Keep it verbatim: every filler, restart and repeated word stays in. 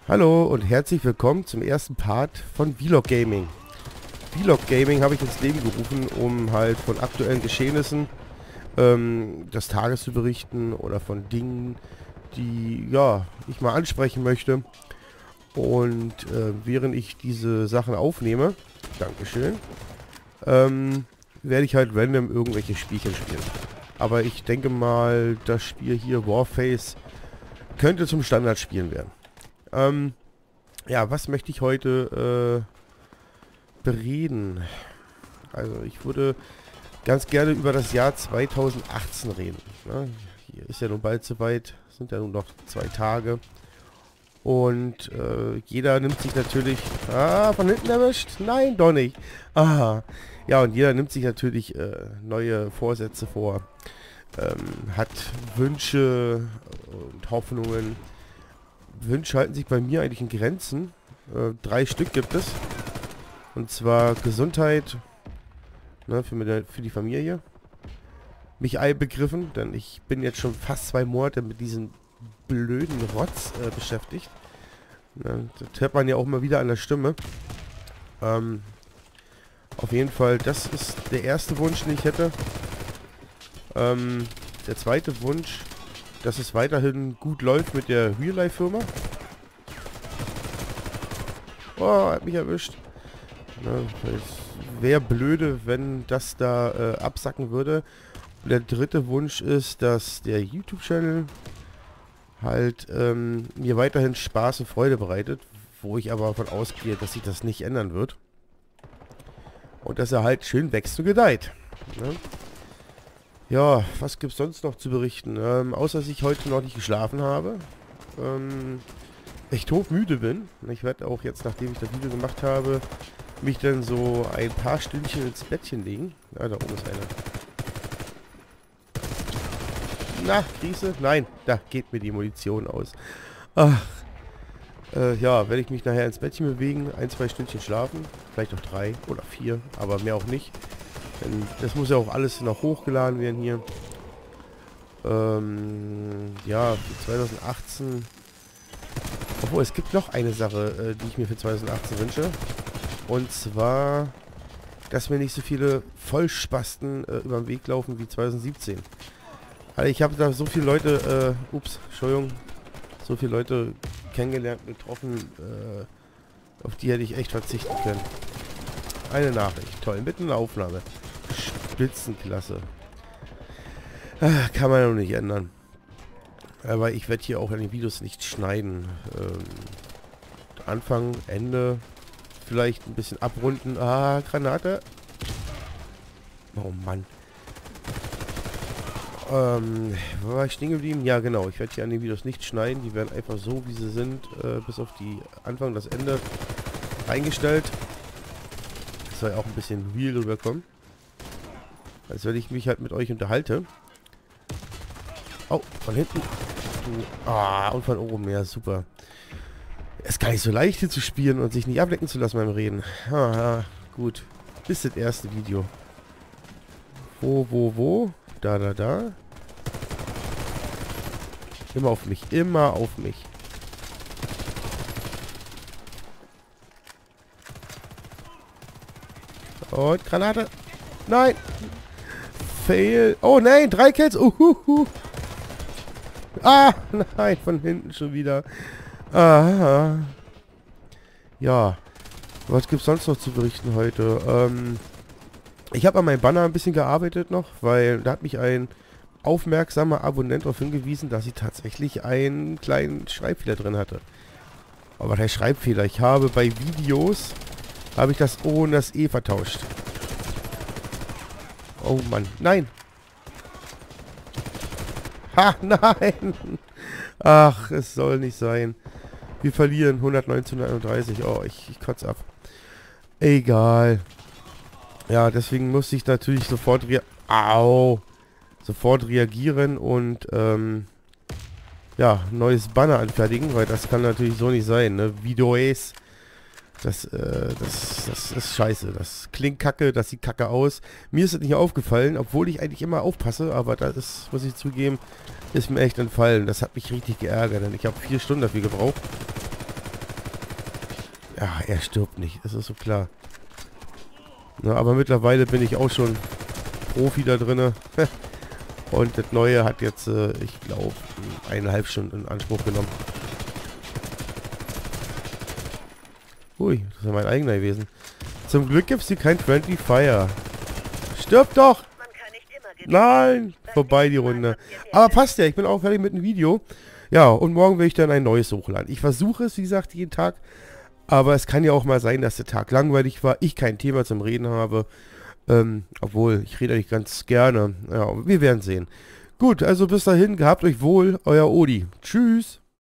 Hallo und herzlich willkommen zum ersten Part von Vlog Gaming. Vlog Gaming habe ich ins Leben gerufen, um halt von aktuellen Geschehnissen ähm, des Tages zu berichten oder von Dingen, die ja ich mal ansprechen möchte. Und äh, während ich diese Sachen aufnehme, Dankeschön, ähm, werde ich halt random irgendwelche Spielchen spielen. Aber ich denke mal, das Spiel hier, Warface, könnte zum Standardspielen werden. Ähm, ja, was möchte ich heute äh, bereden? Also ich würde ganz gerne über das Jahr zweitausendachtzehn reden. Ne? Hier ist ja nun bald soweit, sind ja nur noch zwei Tage. Und äh, jeder nimmt sich natürlich... Ah, von hinten erwischt? Nein, doch nicht. Ah, ja, und jeder nimmt sich natürlich äh, neue Vorsätze vor. Ähm, hat Wünsche und Hoffnungen. Wünsche halten sich bei mir eigentlich in Grenzen. Äh, drei Stück gibt es. Und zwar Gesundheit, ne, für, meine, für die Familie. Mich einbegriffen, denn ich bin jetzt schon fast zwei Monate mit diesem blöden Rotz äh, beschäftigt. Ne, das hört man ja auch mal wieder an der Stimme. Ähm, auf jeden Fall, das ist der erste Wunsch, den ich hätte. Ähm, der zweite Wunsch, dass es weiterhin gut läuft mit der Real-Life-Firma. Oh, hat mich erwischt. Ne, es wäre blöde, wenn das da äh, absacken würde. Und der dritte Wunsch ist, dass der YouTube-Channel halt ähm, mir weiterhin Spaß und Freude bereitet, wo ich aber davon ausgehe, dass sich das nicht ändern wird. Und dass er halt schön wächst und gedeiht. Ne? Ja, was gibt es sonst noch zu berichten? Ähm, außer dass ich heute noch nicht geschlafen habe. Ähm, echt hochmüde bin. Ich werde auch jetzt, nachdem ich das Video gemacht habe, mich dann so ein paar Stündchen ins Bettchen legen. Ah, da oben ist einer. Na, Krise? Nein, da geht mir die Munition aus. Ach. Äh, ja, werde ich mich nachher ins Bettchen bewegen, ein, zwei Stündchen schlafen. Vielleicht auch drei oder vier, aber mehr auch nicht. Denn das muss ja auch alles noch hochgeladen werden hier. Ähm, ja, für zweitausendachtzehn. Obwohl, es gibt noch eine Sache, äh, die ich mir für zweitausendachtzehn wünsche. Und zwar, dass mir nicht so viele Vollspasten äh, über den Weg laufen wie zweitausendsiebzehn. Also ich habe da so viele Leute, äh, ups, Entschuldigung, so viele Leute kennengelernt, getroffen, äh, auf die hätte ich echt verzichten können. Eine Nachricht, toll, mitten in der Aufnahme. Spitzenklasse. Ah, kann man ja noch nicht ändern. Aber ich werde hier auch an den Videos nicht schneiden. Ähm, Anfang, Ende, vielleicht ein bisschen abrunden. Ah, Granate. Oh Mann. Ähm, wo war ich stehen geblieben? Ja, genau. Ich werde hier an den Videos nicht schneiden. Die werden einfach so, wie sie sind, äh, bis auf die Anfang, das Ende eingestellt. Das soll auch ein bisschen real rüberkommen. Als wenn ich mich halt mit euch unterhalte. Oh, von hinten. Du, ah, und von oben. Ja, super. Es ist gar nicht so leicht hier zu spielen und sich nicht ablenken zu lassen beim Reden. Ah, gut. Bis das erste Video. Wo, wo, wo? Da, da, da. Immer auf mich. Immer auf mich. Und Granate. Nein. Fail. Oh nein, drei Kills. Uhuhu. Ah, nein, von hinten schon wieder. Ah. Ja. Was gibt's sonst noch zu berichten heute? Ähm... Ich habe an meinem Banner ein bisschen gearbeitet noch, weil da hat mich ein aufmerksamer Abonnent darauf hingewiesen, dass ich tatsächlich einen kleinen Schreibfehler drin hatte. Aber der Schreibfehler, ich habe bei Videos, habe ich das O und das E vertauscht. Oh Mann, nein! Ha, nein! Ach, es soll nicht sein. Wir verlieren hundertneunzehn, hunderteinunddreißig. Oh, ich, ich kotze ab. Egal. Ja, deswegen musste ich natürlich sofort rea Au! sofort reagieren und ähm, ja, neues Banner anfertigen, weil das kann natürlich so nicht sein, ne? Videos, das, äh, das, das ist scheiße. Das klingt kacke, das sieht kacke aus. Mir ist es nicht aufgefallen, obwohl ich eigentlich immer aufpasse, aber das ist, muss ich zugeben, ist mir echt entfallen. Das hat mich richtig geärgert, denn ich habe vier Stunden dafür gebraucht. Ja, er stirbt nicht, das ist so klar. Na, aber mittlerweile bin ich auch schon Profi da drinne. Und das Neue hat jetzt, äh, ich glaube, eineinhalb Stunden in Anspruch genommen. Ui, das ist ja mein eigener gewesen. Zum Glück gibt es hier kein Friendly Fire. Stirb doch! Nein! Vorbei die Runde. Aber passt ja, ich bin auch fertig mit dem Video. Ja, und morgen will ich dann ein neues hochladen. Ich versuche es, wie gesagt, jeden Tag. Aber es kann ja auch mal sein, dass der Tag langweilig war, ich kein Thema zum Reden habe. Ähm, obwohl, ich rede eigentlich ganz gerne. Ja, wir werden sehen. Gut, also bis dahin, gehabt euch wohl, euer Odi. Tschüss.